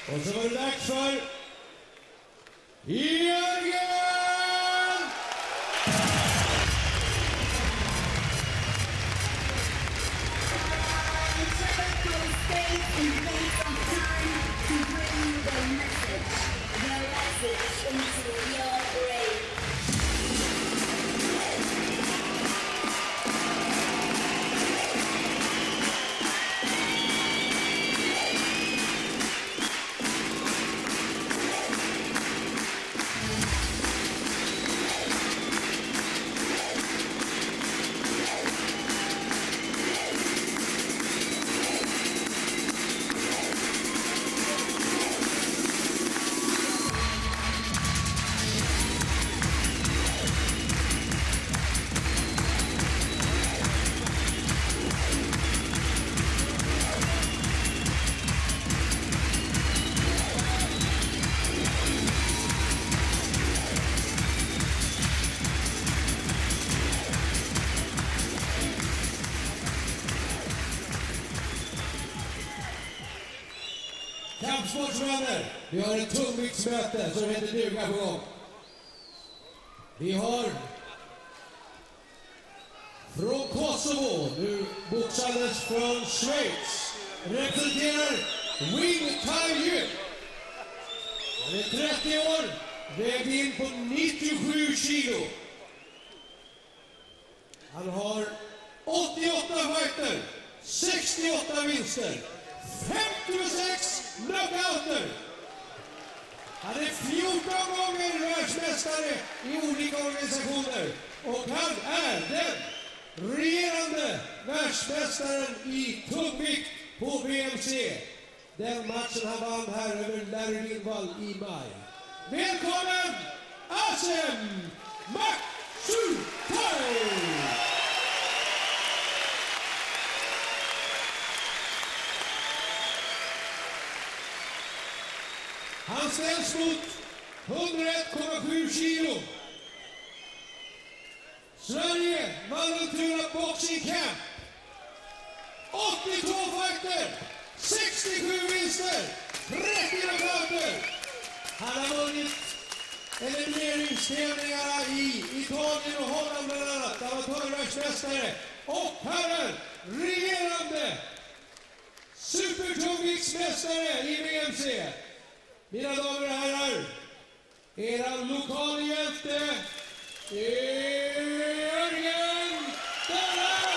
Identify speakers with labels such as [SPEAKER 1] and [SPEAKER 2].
[SPEAKER 1] Och så var det dags för Jörgen! Kampsportsvänner, vi har ett tungviktsmöte som heter duga på gång. Vi har från Kosovo, nu boxades från Schweiz, representerar Wing Tai. Han är 30 år, vägde in på 97 kilo. Han har 88 fighter, 68 vinster, 56 knockouter. Han är 14 gånger världsmästare i olika organisationer. Och han är den regerande världsmästaren i tungvikt på VMC. Den matchen han vann här över Larry Lindvall i maj. Välkommen Azem Maksutaj! Han ställs mot 101,7 kilo. Sverige vann Ultra Boxing Camp. 82 fighter, 67 vinster, 30 knockouter. Han har vunnit elimineringstävlingarna i Italien och Holland bland annat. Han var tungviktsmästare och herren, regerande supertungviktsmästare i VMC. Mina damer och herrar, era lokalhjälte, Jörgen Kruth!